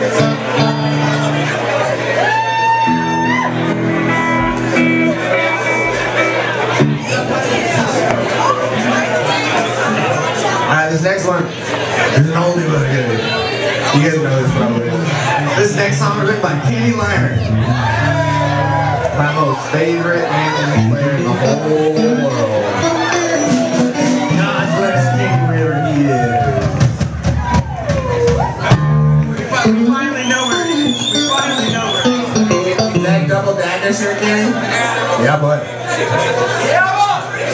This next one is an oldie but a goodie. You guys know this probably. This next song is written by Kenny Liner. My most favorite mandolin player in the whole world. God bless Kenny wherever he is. We finally know where he is. We finally know where he is. That double dagger shirt, Kenny? Yeah, bud. Yeah, boy!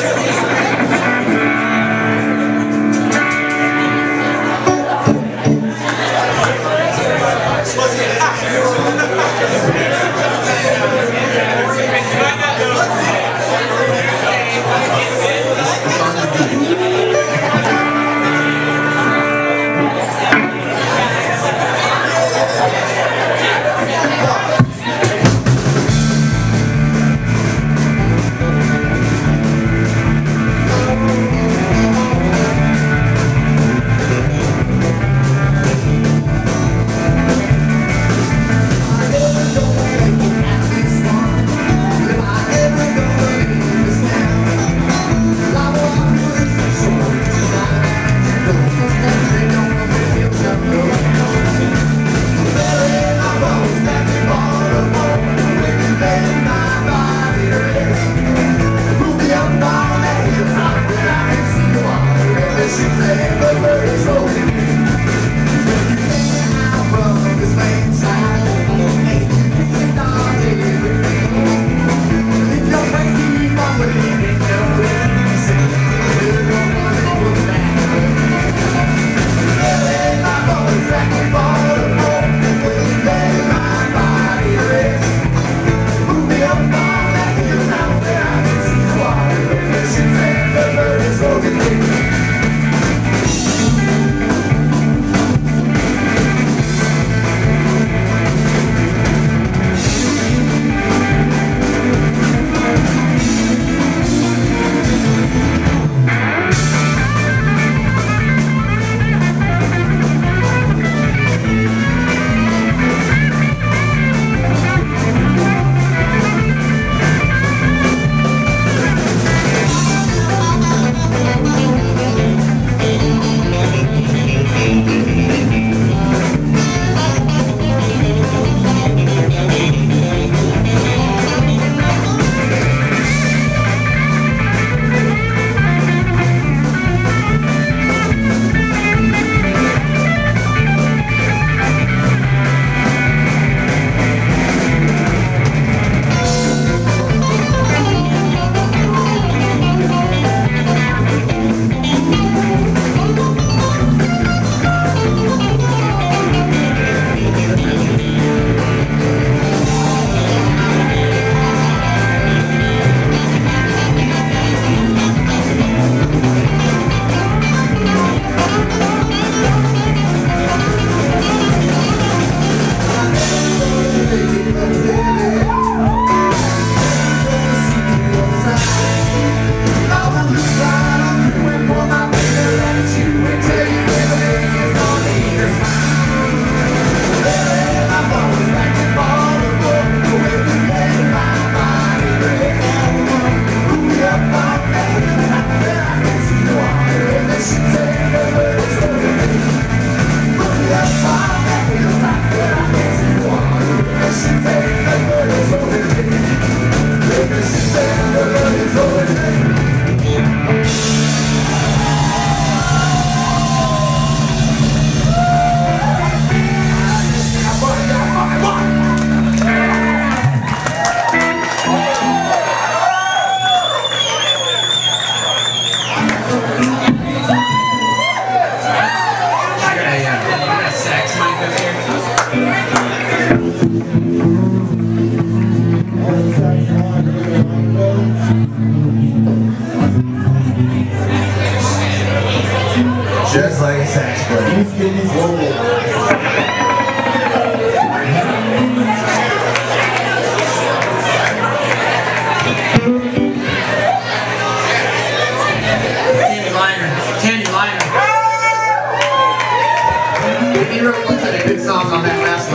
Just like a sax player. He wrote one of the good songs on that last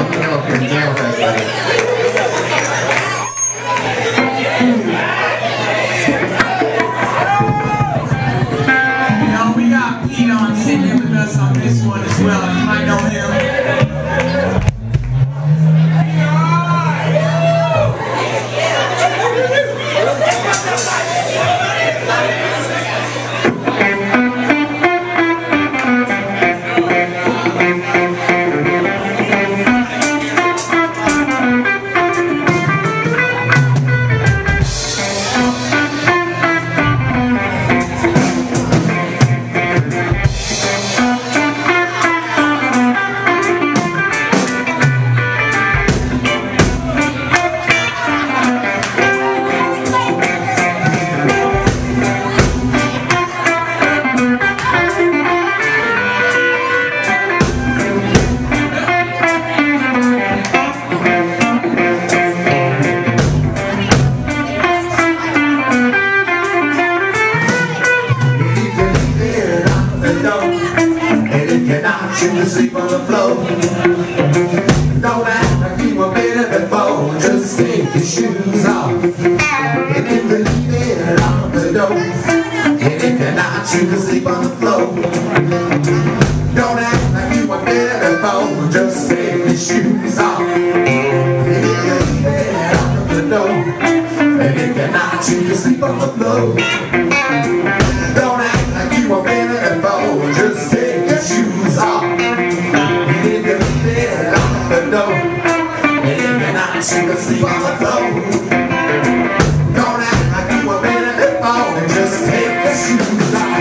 just take your shoes off. Get in bed out the door, and if you're not, you can sleep on the floor. Don't act like you were been in before, just take your shoes off. Get in bed out the door, and if you're not, you can sleep on the floor. Don't act like you were been in before, and just take your shoes off.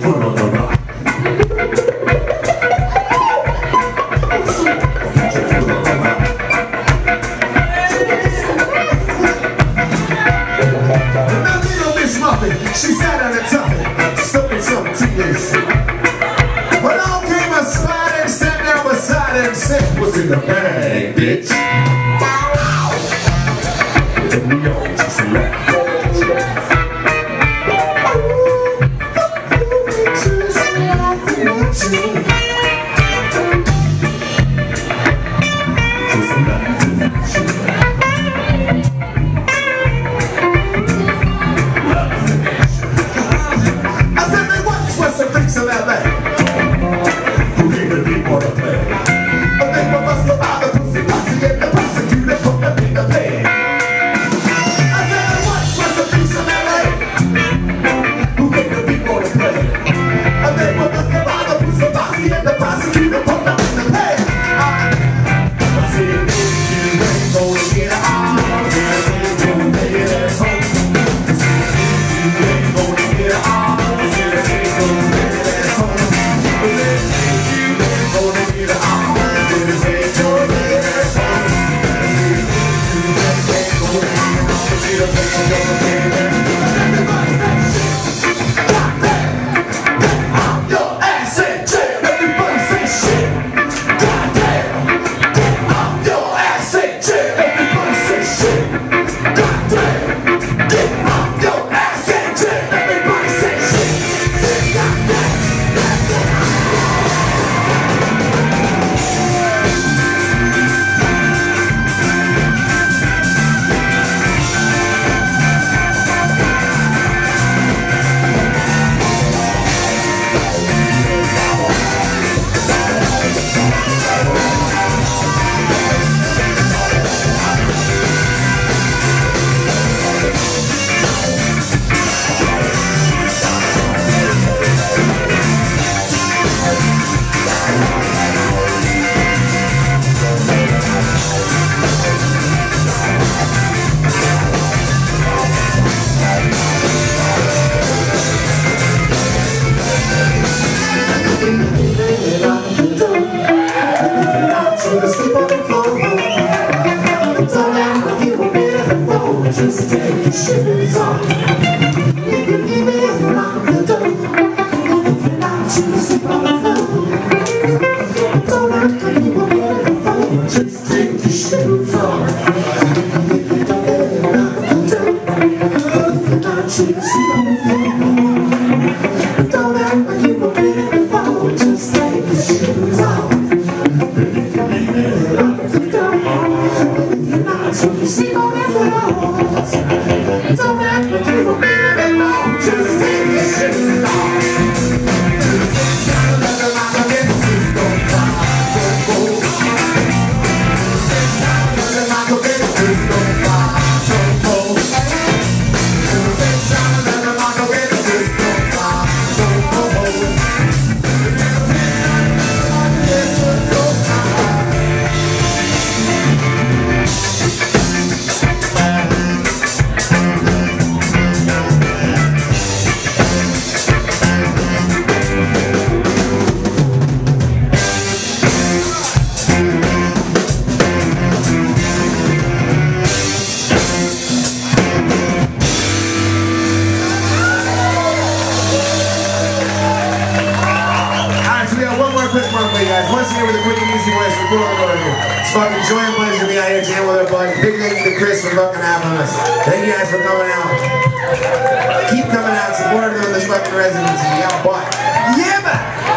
put on the rock. She sat on the top, stuffing something to this. Along came a spider and sat down beside her and said, "What's in the bag, bitch?" And we all just laughed. Just take your shoes off. You can leave it lock the door. If you're not, you sleep on the floor. Don't act like you won't get the phone. Just take your shoes off. If you don't get it, lock the door. If you're not, you sleep on the floor. Don't act like you won't get the phone. Just take your shoes off. If you leave it lock the door. If you're not, you sleep on the floor. Don't act like you don't need it alone. Just take your shoes off. Once again with a quick and easy voice for cool over here. It's fucking joy and pleasure to be out here jamming with our buddies. Big thank you to Cris for fucking having us. Thank you guys for coming out. Keep coming out, supporting them in this fucking residency. Yeah, boy. Yeah, man.